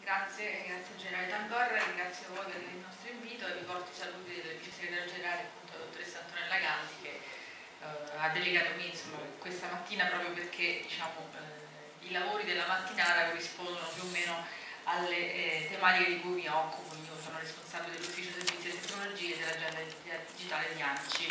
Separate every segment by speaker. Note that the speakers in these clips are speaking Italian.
Speaker 1: Grazie Generale Tambor, ringrazio voi per il nostro invito e vi porto i saluti del Vice Segretario Generale, appunto, la dottoressa Antonella Galli, che ha delegato me questa mattina proprio perché i lavori della mattinata corrispondono più o meno alle tematiche di cui mi occupo. Io sono responsabile dell'Ufficio Servizi e Tecnologie e dell'Agenda Digitale di ANCI.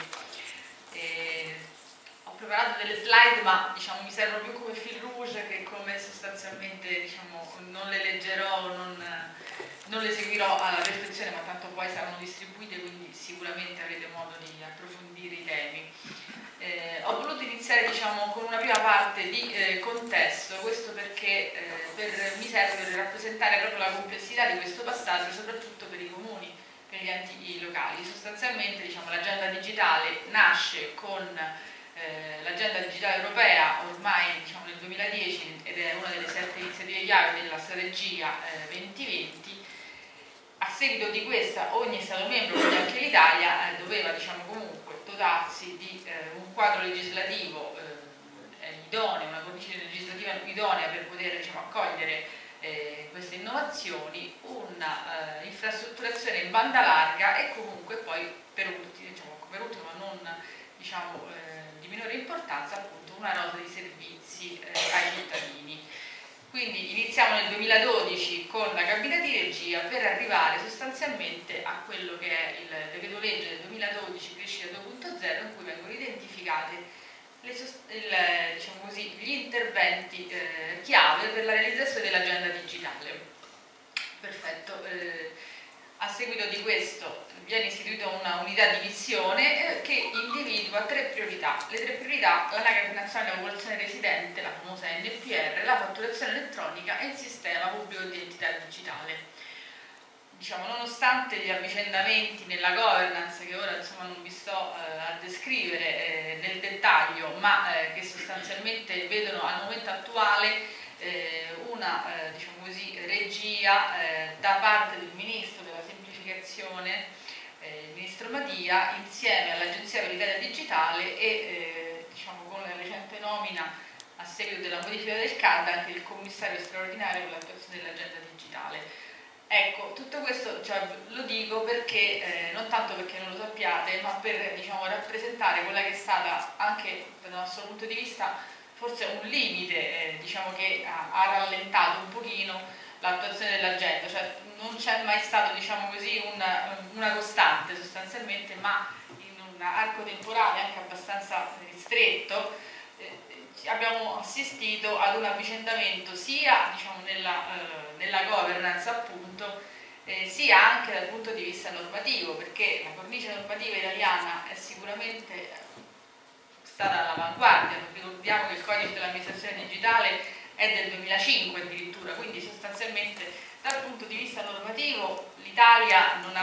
Speaker 1: Ho preparato delle slide, ma mi servono più come fil rouge che come sostanzialmente non le leggerò, non le seguirò alla perfezione, ma tanto poi saranno distribuite, quindi sicuramente avrete modo di approfondire i temi. Ho voluto iniziare con una prima parte di contesto, questo perché mi serve per rappresentare proprio la complessità di questo passaggio, soprattutto per i comuni, per gli enti locali. Sostanzialmente l'agenda digitale nasce con l'agenda digitale europea ormai nel 2010 ed è una delle 7 iniziative chiave della strategia 2020. A seguito di questa ogni Stato membro, quindi anche l'Italia, doveva comunque dotarsi di un quadro legislativo idoneo, una cornice legislativa idonea per poter accogliere queste innovazioni, una infrastrutturazione in banda larga e comunque poi per ultimo ma non di minore importanza, appunto una rota di servizi ai cittadini. Quindi iniziamo nel 2012 con la cabina di regia per arrivare sostanzialmente a quello che è il decreto legge del 2012 crescita 2.0, in cui vengono identificate gli interventi chiave per la realizzazione dell'agenda digitale. Perfetto. A seguito di questo viene istituita una unità di missione che individua 3 priorità. Le 3 priorità: l'anagrafe nazionale della popolazione residente, la famosa NPR, la fatturazione elettronica e il sistema pubblico di identità digitale. Nonostante gli avvicendamenti nella governance, che ora non vi sto a descrivere nel dettaglio, ma che sostanzialmente vedono al momento attuale una regia da parte del Ministro della Semplificazione, il Ministro Madia, insieme all'Agenzia per l'Italia Digitale e con la recente nomina a seguito della modifica del CAD anche il commissario straordinario per l'attuazione dell'agenda digitale. Ecco, tutto questo lo dico perché, non tanto perché non lo sappiate, ma per rappresentare quella che è stata anche dal nostro punto di vista forse un limite che ha rallentato un pochino l'attuazione dell'agenda, cioè non c'è mai stato una costante sostanzialmente, ma in un arco temporale anche abbastanza ristretto abbiamo assistito ad un avvicendamento sia nella governance appunto, sia anche dal punto di vista normativo, perché la cornice normativa italiana è sicuramente stata all'avanguardia. Ricordiamo che il codice dell'amministrazione digitale è del 2005 addirittura, quindi sostanzialmente dal punto di vista normativo l'Italia non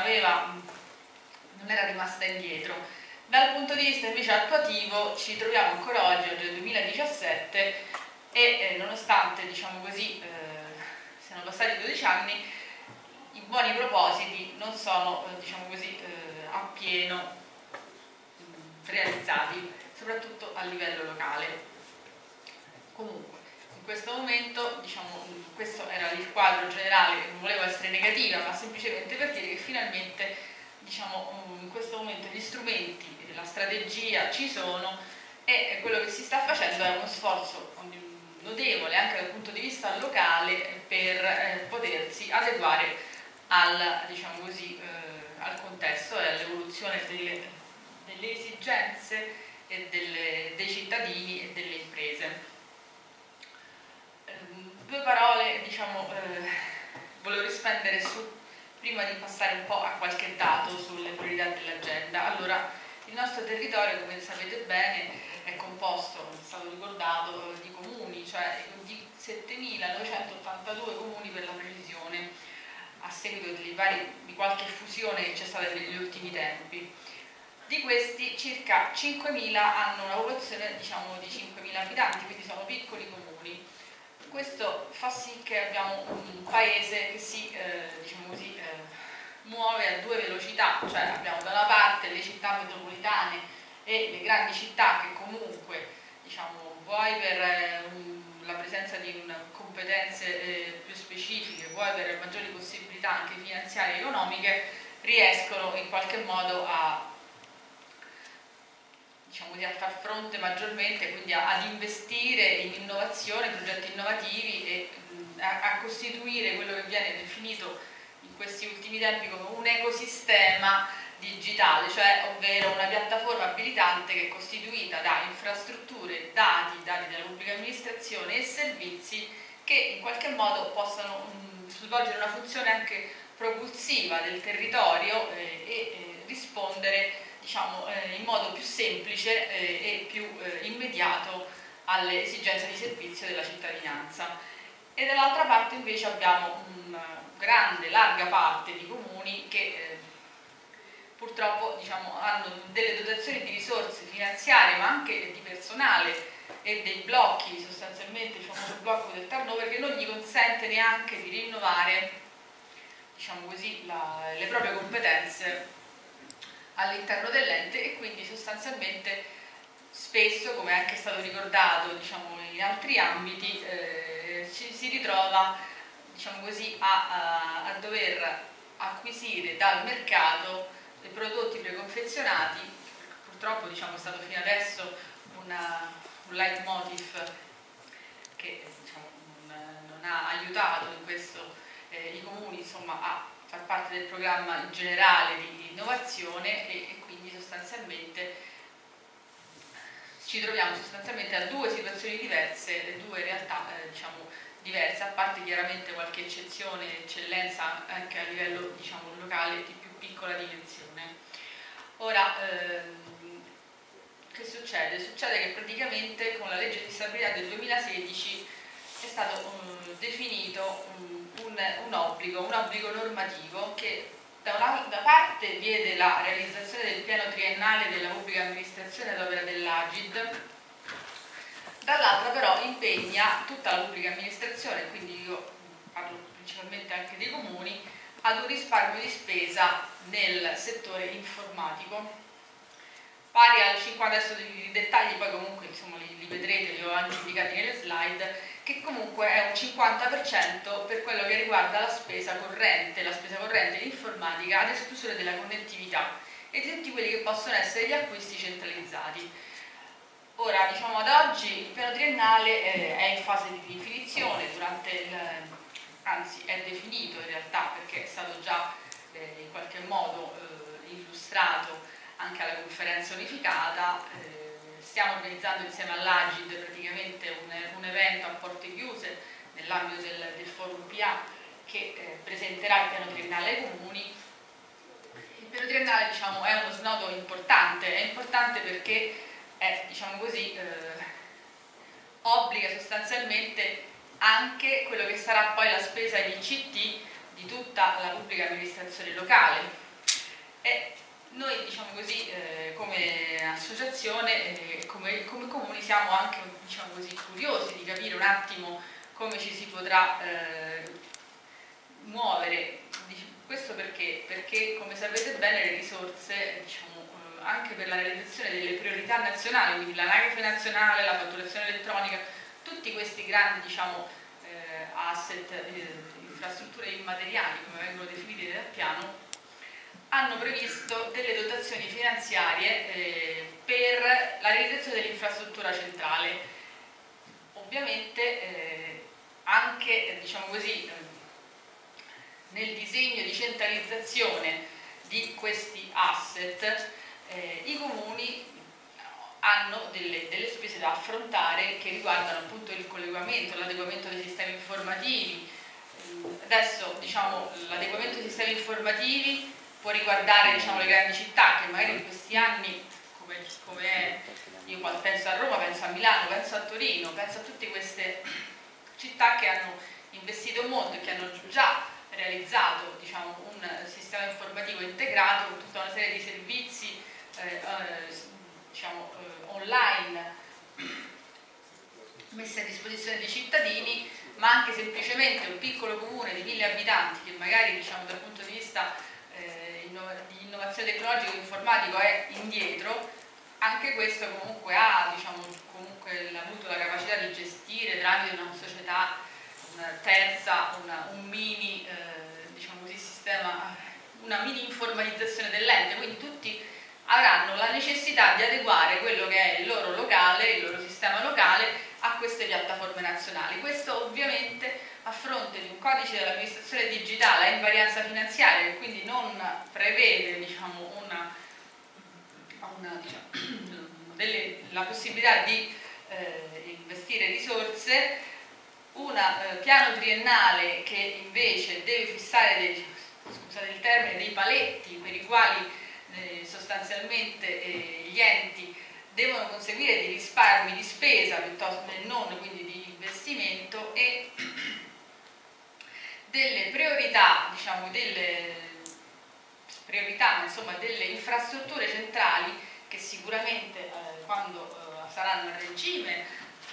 Speaker 1: era rimasta indietro. Dal punto di vista invece attuativo ci troviamo ancora oggi nel 2017 e nonostante siano passati 12 anni, i buoni propositi non sono appieno realizzati, soprattutto a livello locale. Comunque, in questo momento, questo era il quadro generale, non volevo essere negativa, ma semplicemente per dire che finalmente in questo momento gli strumenti, la strategia ci sono e quello che si sta facendo è uno sforzo notevole anche dal punto di vista locale per potersi adeguare al contesto e all'evoluzione delle esigenze dei cittadini e delle imprese. 2 parole volevo rispendere prima di passare un po' a qualche dato sulle priorità dell'agenda. Allora, il nostro territorio, come sapete bene, è composto, è stato ricordato, di comuni, cioè di 7.982 comuni per la precisione, a seguito di qualche fusione che c'è stata negli ultimi tempi. Di questi circa 5.000 hanno una popolazione di 5.000 abitanti, quindi sono piccoli comuni. Questo fa sì che abbiamo un paese che si muove a 2 velocità, cioè abbiamo da una parte le città metropolitane e le grandi città che comunque vuoi per la presenza di competenze più specifiche, vuoi per maggiori possibilità anche finanziarie e economiche, riescono in qualche modo a, diciamo così, a far fronte maggiormente, quindi ad investire in innovazione, progetti innovativi e a costituire quello che viene definito in questi ultimi tempi come un ecosistema digitale, cioè ovvero una piattaforma abilitante che è costituita da infrastrutture, dati della pubblica amministrazione e servizi che in qualche modo possano svolgere una funzione anche propulsiva del territorio e rispondere, diciamo, in modo più semplice e più immediato alle esigenze di servizio della cittadinanza. E dall'altra parte invece abbiamo una larga parte di comuni che purtroppo, diciamo, hanno delle dotazioni di risorse finanziarie ma anche di personale e dei blocchi, sostanzialmente il famoso blocco del turnover, che non gli consente neanche di rinnovare, diciamo così, le proprie competenze all'interno dell'ente, e quindi sostanzialmente spesso, come è anche stato ricordato, diciamo, in altri ambiti, ci si ritrova, diciamo così, a dover acquisire dal mercato dei prodotti preconfezionati. Purtroppo, diciamo, è stato fino adesso un leitmotiv che, diciamo, non ha aiutato in questo i comuni, insomma, a far parte del programma generale di innovazione, e quindi sostanzialmente ci troviamo sostanzialmente a due situazioni diverse, due realtà diciamo, diverse, a parte chiaramente qualche eccellenza anche a livello, diciamo, locale di più piccola dimensione. Ora, che succede? Succede che praticamente con la legge di stabilità del 2016 è stato definito un obbligo normativo che da una parte vede la realizzazione del piano triennale della pubblica amministrazione ad opera dell'Agid, dall'altra però impegna tutta la pubblica amministrazione, quindi io parlo principalmente anche dei comuni, ad un risparmio di spesa nel settore informatico pari al 50%, adesso i dettagli poi comunque, insomma, li vedrete, li ho anche indicati nelle slide, che comunque è un 50% per quello che riguarda la spesa corrente informatica, ad esclusione della connettività e di tutti quelli che possono essere gli acquisti centralizzati. Ora, diciamo, ad oggi il piano triennale è in fase di definizione, anzi è definito in realtà, perché è stato già in qualche modo illustrato anche alla conferenza unificata. Stiamo organizzando insieme all'Agid praticamente un evento a porte chiuse nell'ambito del forum PA che presenterà il piano triennale ai comuni. Il piano triennale, diciamo, è uno snodo importante, è importante perché è, diciamo così, obbliga sostanzialmente anche quello che sarà poi la spesa in ICT di tutta la pubblica amministrazione locale. E noi, diciamo così, come associazione, come comuni, siamo anche, diciamo così, curiosi di capire un attimo come ci si potrà muovere. Questo perché? Perché, come sapete bene, le risorse, diciamo, anche per la realizzazione delle priorità nazionali, quindi l'anagrafe nazionale, la fatturazione elettronica, tutti questi grandi, diciamo, asset, infrastrutture immateriali, come vengono definite dal piano, hanno previsto delle dotazioni finanziarie per la realizzazione dell'infrastruttura centrale. Ovviamente anche, diciamo così, nel disegno di centralizzazione di questi asset i comuni hanno delle spese da affrontare che riguardano appunto il collegamento, l'adeguamento dei sistemi informativi. Adesso, diciamo, l'adeguamento dei sistemi informativi può riguardare, diciamo, le grandi città che magari in questi anni, come è, io quando penso a Roma, penso a Milano, penso a Torino, penso a tutte queste città che hanno investito molto e che hanno già realizzato, diciamo, un sistema informativo integrato con tutta una serie di servizi diciamo, online messi a disposizione dei cittadini, ma anche semplicemente un piccolo comune di 1000 abitanti che magari, diciamo, dal punto di vista di innovazione tecnologica e informatico è indietro, anche questo comunque ha avuto la capacità di gestire tramite una società terza, un mini diciamo così, sistema, una mini informatizzazione dell'ente, quindi tutti avranno la necessità di adeguare quello che è il loro locale, il loro sistema locale a queste piattaforme nazionali. Questo ovviamente a fronte di un codice dell'amministrazione digitale a invarianza finanziaria che quindi non prevede diciamo, la possibilità di investire risorse, un piano triennale che invece deve fissare scusate il termine, dei paletti per i quali sostanzialmente gli enti devono conseguire dei risparmi di spesa piuttosto che non quindi di investimento, e delle priorità, diciamo delle infrastrutture centrali che sicuramente quando saranno a regime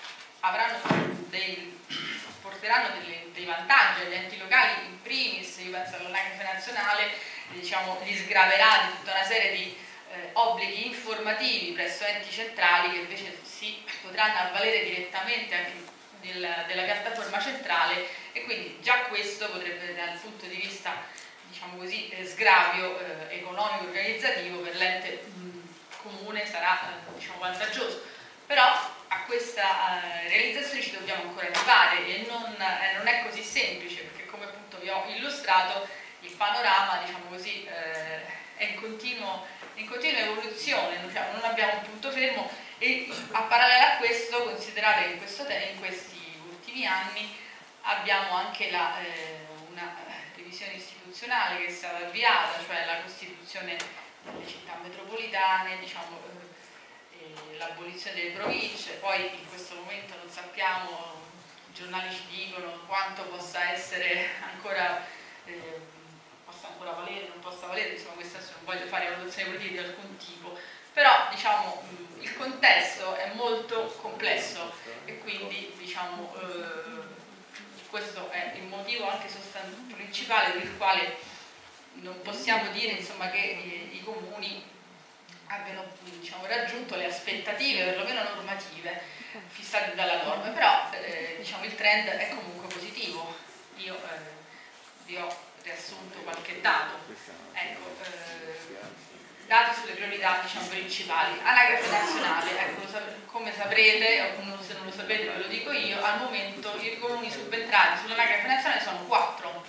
Speaker 1: porteranno dei vantaggi agli enti locali. In primis, io penso all'anagrafe nazionale, diciamo, li sgraverà di tutta una serie di obblighi informativi presso enti centrali che invece si potranno avvalere direttamente anche della piattaforma centrale, e quindi già questo potrebbe dal punto di vista diciamo così, sgravio economico organizzativo per l'ente comune sarà diciamo, vantaggioso. Però a questa realizzazione ci dobbiamo ancora arrivare e non è così semplice, perché come appunto vi ho illustrato il panorama diciamo così, è in continua evoluzione, non abbiamo un punto fermo, e a parallelo a questo considerate che in questi ultimi anni abbiamo anche una revisione istituzionale che è stata avviata, cioè la costituzione delle città metropolitane, diciamo, l'abolizione delle province. Poi in questo momento non sappiamo, i giornali ci dicono quanto possa essere ancora valere, non possa valere, insomma questa non voglio fare valutazioni politiche di alcun tipo, però diciamo il contesto è molto complesso e quindi diciamo questo è il motivo anche principale per il quale non possiamo dire insomma, che i comuni abbiano diciamo, raggiunto le aspettative perlomeno normative fissate dalla norma, però diciamo, il trend è comunque positivo. Io vi ho riassunto qualche dato, ecco, dati sulle priorità diciamo, principali. Anagrafe nazionale, ecco, come saprete, o se non lo sapete ve lo dico io, al momento i comuni subentrati sull'anagrafe nazionale sono 4,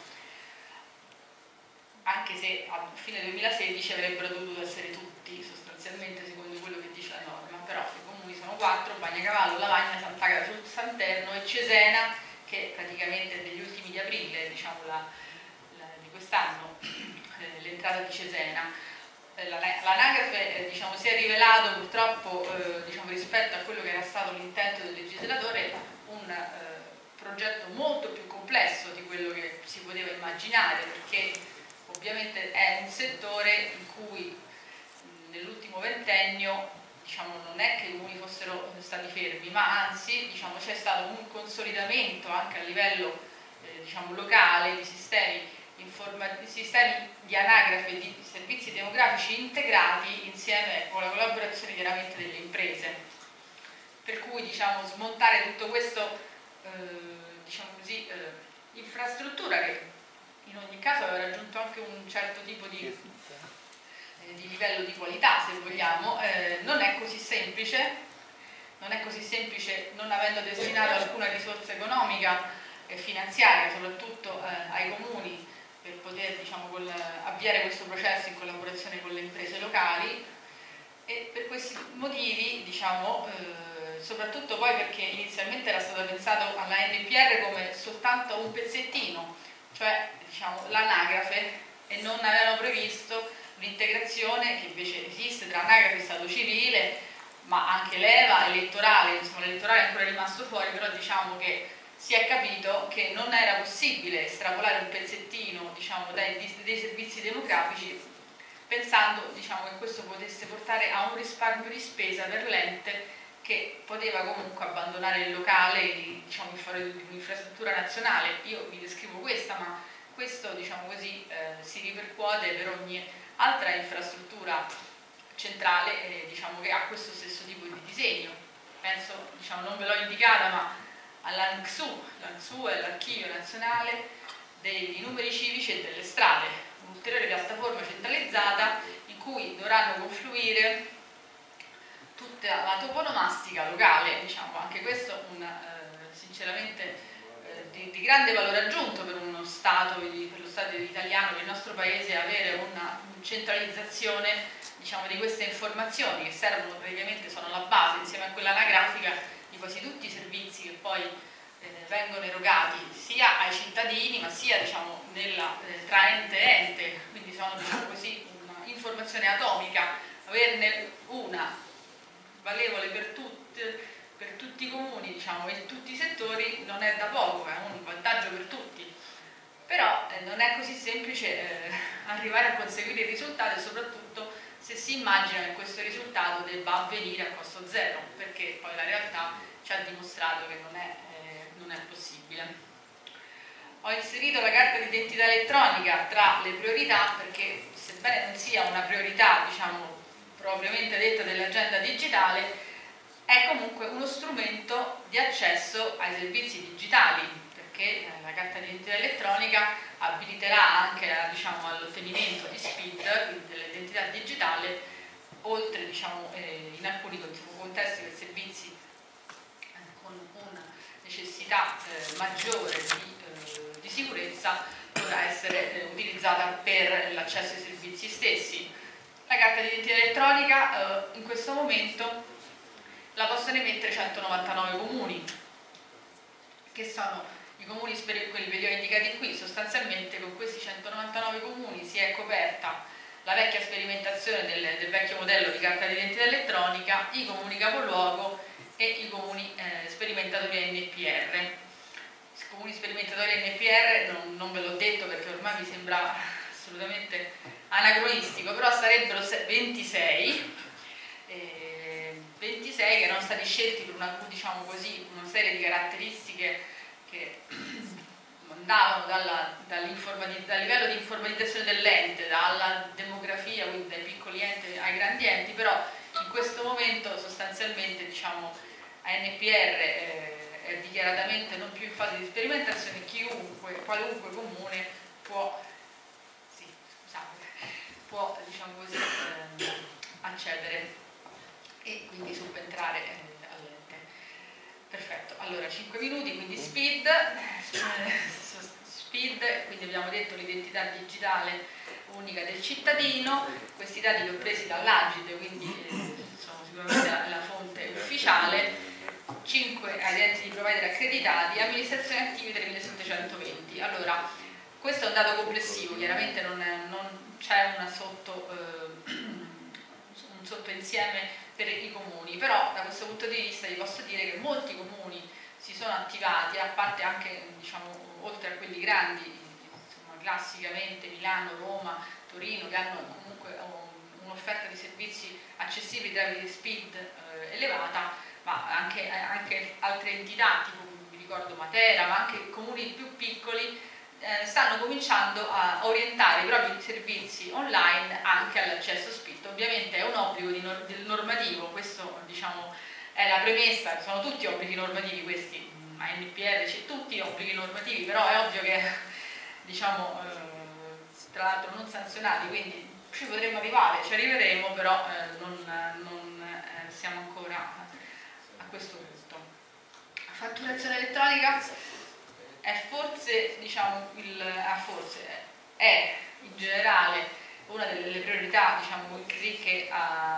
Speaker 1: anche se a fine 2016 avrebbero dovuto essere tutti, sostanzialmente secondo quello che dice la norma, però i comuni sono 4, Bagnacavallo, Lavagna, Sant'Agata sul Santerno e Cesena, che praticamente è degli ultimi di aprile, diciamo di quest'anno, l'entrata di Cesena. L'anagrafe diciamo, si è rivelato purtroppo diciamo, rispetto a quello che era stato l'intento del legislatore un progetto molto più complesso di quello che si poteva immaginare, perché ovviamente è un settore in cui nell'ultimo ventennio diciamo, non è che i comuni fossero stati fermi, ma anzi diciamo, c'è stato un consolidamento anche a livello diciamo, locale di sistemi di anagrafe e di servizi demografici integrati insieme con la collaborazione chiaramente delle imprese, per cui diciamo, smontare tutto questo diciamo così, infrastruttura che in ogni caso aveva raggiunto anche un certo tipo di livello di qualità se vogliamo, non è così semplice, non avendo destinato alcuna risorsa economica e finanziaria soprattutto ai comuni per poter diciamo, avviare questo processo in collaborazione con le imprese locali, e per questi motivi diciamo, soprattutto poi perché inizialmente era stato pensato alla NPR come soltanto un pezzettino, cioè diciamo, l'anagrafe, e non avevano previsto l'integrazione che invece esiste tra anagrafe e stato civile, ma anche leva elettorale, insomma l'elettorale è ancora rimasto fuori, però diciamo che si è capito che non era possibile estrapolare un pezzettino diciamo, dei servizi demografici pensando diciamo, che questo potesse portare a un risparmio di spesa per l'ente che poteva comunque abbandonare il locale diciamo, in favore di un'infrastruttura nazionale. Io vi descrivo questa, ma questo diciamo così, si ripercuote per ogni altra infrastruttura centrale diciamo, che ha questo stesso tipo di disegno. Penso, diciamo, non ve l'ho indicata, ma all'ANXU. L'ANXU è l'Archivio Nazionale dei Numeri Civici e delle Strade, un'ulteriore piattaforma centralizzata in cui dovranno confluire tutta la toponomastica locale, diciamo, anche questo sinceramente di grande valore aggiunto per uno Stato, per lo Stato italiano, per il nostro Paese, avere una centralizzazione, diciamo, di queste informazioni che servono, praticamente sono la base insieme a quella anagrafica di quasi tutti i servizi che poi vengono erogati sia ai cittadini ma sia, diciamo, tra ente e ente, quindi sono, diciamo così, un'informazione atomica. Averne una valevole per tutti i comuni, diciamo, e tutti i settori non è da poco, è un vantaggio per tutti, però non è così semplice arrivare a conseguire il risultato, e soprattutto se si immagina che questo risultato debba avvenire a costo zero, perché poi la realtà ci ha dimostrato che non è possibile. Ho inserito la carta d'identità elettronica tra le priorità perché, sebbene non sia una priorità, diciamo, propriamente detta dell'agenda digitale, è comunque uno strumento di accesso ai servizi digitali, perché la carta d'identità elettronica abiliterà anche, diciamo, all'ottenimento di SPID, quindi dell'identità digitale, oltre, diciamo, in alcuni contesti per servizi con una necessità maggiore di sicurezza, dovrà essere utilizzata per l'accesso ai servizi stessi. La carta d'identità elettronica in questo momento la possono emettere 199 comuni, che sono i comuni, quelli che vi ho indicati qui. Sostanzialmente con questi 199 comuni si è coperta la vecchia sperimentazione del vecchio modello di carta d'identità elettronica, i comuni capoluogo e i comuni sperimentatori NPR. I comuni sperimentatori NPR non ve l'ho detto perché ormai mi sembra assolutamente anacronistico, però sarebbero 26 che erano stati scelti per una, diciamo così, una serie di caratteristiche che andavano dal livello di informatizzazione dell'ente, dalla demografia, quindi dai piccoli enti ai grandi enti, però in questo momento sostanzialmente, diciamo, ANPR è dichiaratamente non più in fase di sperimentazione. Qualunque comune può diciamo così, accedere e quindi subentrare all'ente. Perfetto, allora 5 minuti, quindi SPID, quindi abbiamo detto l'identità digitale unica del cittadino. Questi dati li ho presi dall'Agide, quindi sono sicuramente la fonte ufficiale. 5 identity provider accreditati, amministrazioni attive 3720. Allora, questo è un dato complessivo, chiaramente non c'è un sottoinsieme per i comuni, però da questo punto di vista vi posso dire che molti comuni si sono attivati, a parte anche, diciamo, oltre a quelli grandi, insomma, classicamente Milano, Roma, Torino, che hanno comunque un'offerta di servizi accessibili tramite SPID elevata, ma anche altre entità, tipo vi ricordo Matera, ma anche comuni più piccoli stanno cominciando a orientare i propri servizi online anche all'accesso SPID. Ovviamente è un obbligo del normativo, questo, diciamo, è la premessa, sono tutti obblighi normativi questi, ANPR, c'è tutti obblighi normativi, però è ovvio che, diciamo, tra l'altro non sanzionati, quindi ci potremmo arrivare, ci arriveremo, però non siamo ancora a questo punto. La fatturazione elettronica è forse, diciamo, è in generale una delle priorità, diciamo, che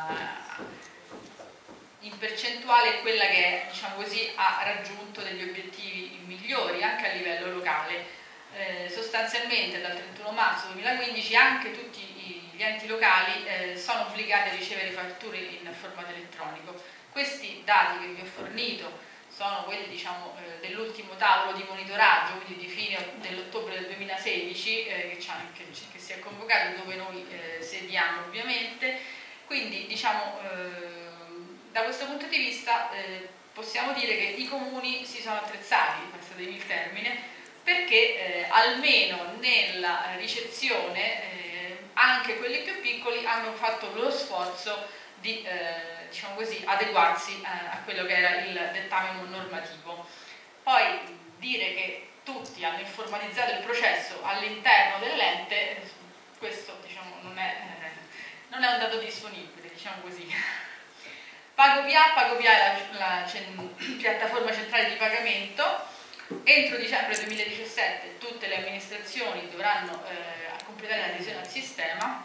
Speaker 1: in percentuale è quella che, diciamo così, ha raggiunto degli obiettivi migliori anche a livello locale. Sostanzialmente dal 31 marzo 2015 anche tutti gli enti locali sono obbligati a ricevere fatture in formato elettronico. Questi dati che vi ho fornito sono quelli, diciamo, dell'ultimo tavolo di monitoraggio, quindi di fine dell'ottobre del 2016, che si è convocato, dove noi sediamo ovviamente. Quindi, diciamo, da questo punto di vista possiamo dire che i comuni si sono attrezzati, passatemi il termine, perché almeno nella ricezione anche quelli più piccoli hanno fatto lo sforzo di diciamo così, adeguarsi a quello che era il dettame normativo. Poi dire che tutti hanno informatizzato il processo all'interno dell'ente, questo diciamo, non è un dato disponibile, diciamo così. PagoPA è la piattaforma centrale di pagamento. Entro dicembre 2017 tutte le amministrazioni dovranno completare l'adesione al sistema.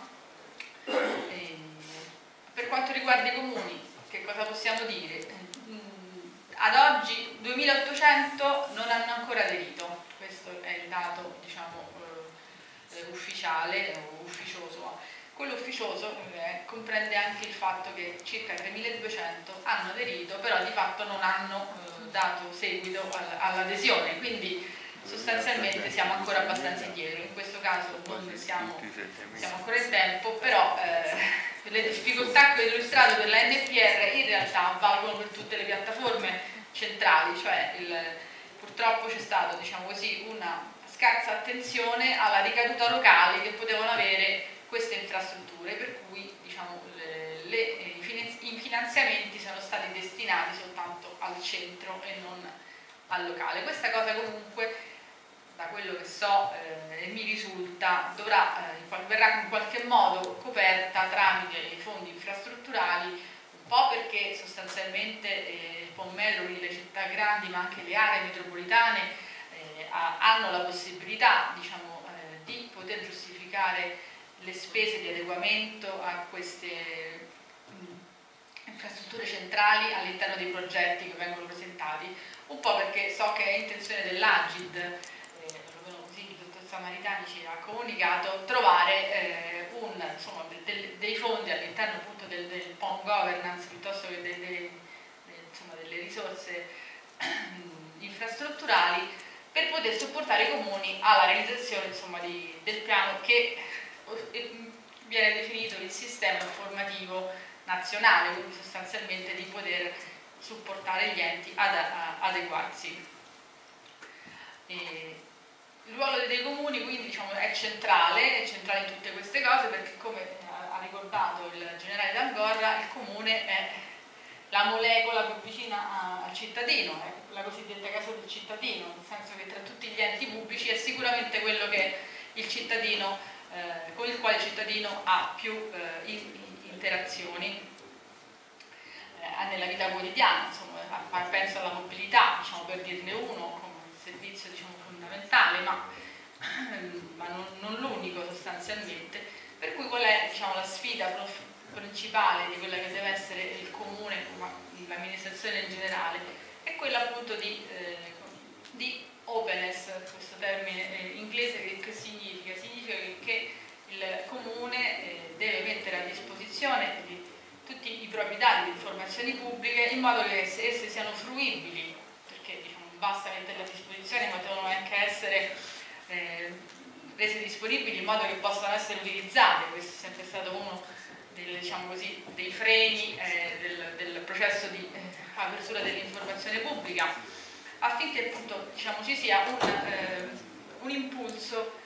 Speaker 1: Per quanto riguarda i comuni, che cosa possiamo dire? Ad oggi 2800 non hanno ancora aderito, questo è il dato diciamo, ufficiale o ufficioso. Quello ufficioso comprende anche il fatto che circa 3200 hanno aderito, però di fatto non hanno dato seguito all'adesione, quindi sostanzialmente siamo ancora abbastanza indietro. In questo caso non siamo ancora in tempo, però le difficoltà che ho illustrato per la NPR in realtà valgono per tutte le piattaforme centrali, cioè purtroppo c'è stato diciamo così, una scarsa attenzione alla ricaduta locale che potevano avere queste infrastrutture, per cui diciamo, i finanziamenti sono stati destinati soltanto al centro e non al locale. Questa cosa comunque, da quello che so e mi risulta, verrà in qualche modo coperta tramite i fondi infrastrutturali, un po' perché sostanzialmente il Pommello, le città grandi ma anche le aree metropolitane hanno la possibilità diciamo, di poter giustificare le spese di adeguamento a queste infrastrutture centrali all'interno dei progetti che vengono presentati, un po' perché so che è intenzione dell'Agid, così il dottor Samaritani ci ha comunicato, trovare insomma, dei fondi all'interno appunto del POM governance piuttosto che delle risorse infrastrutturali per poter supportare i comuni alla realizzazione insomma, del piano che viene definito il sistema informativo nazionale, quindi sostanzialmente di poter supportare gli enti ad adeguarsi. Il ruolo dei comuni quindi diciamo, è centrale in tutte queste cose perché come ha ricordato il generale D'Angorra il comune è la molecola più vicina al cittadino, è la cosiddetta casa del cittadino, nel senso che tra tutti gli enti pubblici è sicuramente quello che il cittadino, con il quale il cittadino ha più interazioni nella vita quotidiana, insomma, penso alla mobilità, diciamo, per dirne uno, come servizio diciamo, fondamentale, ma non l'unico sostanzialmente, per cui qual è diciamo, la sfida principale di quella che deve essere il comune, ma l'amministrazione in generale, è quella appunto di openness, questo termine inglese che significa? Significa che il comune deve mettere a disposizione di tutti i propri dati di informazioni pubbliche in modo che esse siano fruibili, perché diciamo, non basta metterle a disposizione ma devono anche essere rese disponibili in modo che possano essere utilizzate. Questo è sempre stato uno diciamo così, dei freni del processo di apertura dell'informazione pubblica, affinché appunto diciamo, ci sia un impulso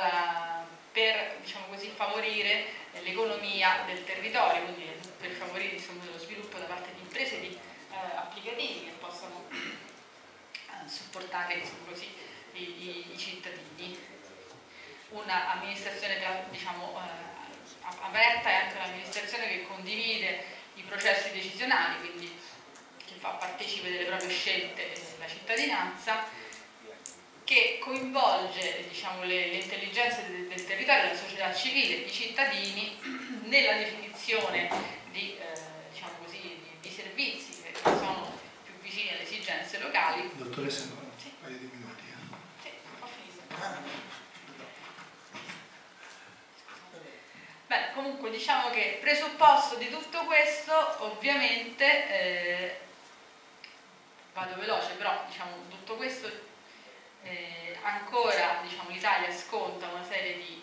Speaker 1: per diciamo così, favorire l'economia del territorio, quindi per favorire insomma, lo sviluppo da parte di imprese di applicativi che possano supportare insomma, così, i cittadini. Un'amministrazione diciamo, aperta è anche un'amministrazione che condivide i processi decisionali, quindi che fa partecipe delle proprie scelte la cittadinanza, che coinvolge diciamo, le intelligenze del territorio, la società civile, i cittadini nella definizione di, diciamo così, di servizi che sono più vicini alle esigenze locali.
Speaker 2: Dottoressa, un paio di minuti.
Speaker 1: Sì, ho finito. Beh, comunque diciamo che presupposto di tutto questo, ovviamente, vado veloce, però diciamo tutto questo ancora diciamo, l'Italia sconta una serie di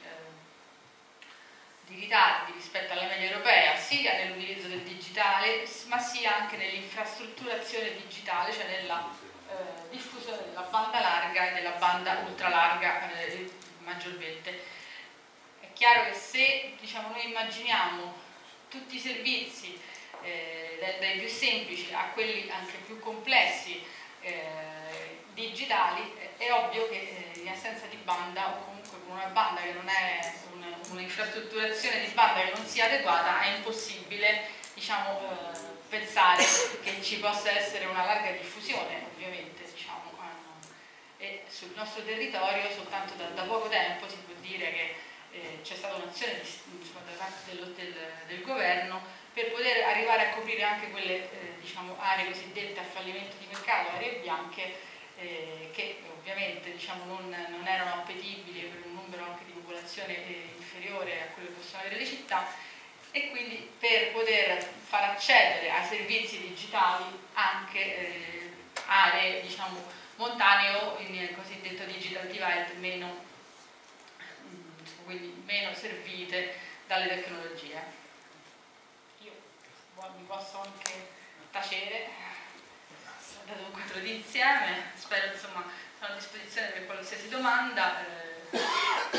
Speaker 1: ritardi rispetto alla media europea, sia nell'utilizzo del digitale, ma sia anche nell'infrastrutturazione digitale, cioè nella diffusione della banda larga e della banda ultralarga maggiormente. È Chiaro che se noi immaginiamo tutti i servizi dai più semplici a quelli anche più complessi digitali, è ovvio che in assenza di banda, o comunque con una banda che non è un'infrastrutturazione di banda che non sia adeguata, è impossibile pensare che ci possa essere una larga diffusione, ovviamente, e sul nostro territorio soltanto da poco tempo si può dire che c'è stata un'azione da parte del governo per poter arrivare a coprire anche quelle aree cosiddette a fallimento di mercato, aree bianche, che ovviamente non erano appetibili per un numero anche di popolazione inferiore a quello che possono avere le città, e quindi per poter far accedere ai servizi digitali anche aree montane o in cosiddetto digital divide, quindi meno servite dalle tecnologie. Io mi posso anche tacere, ho dato un quadro d'insieme, spero sono a disposizione per qualsiasi domanda.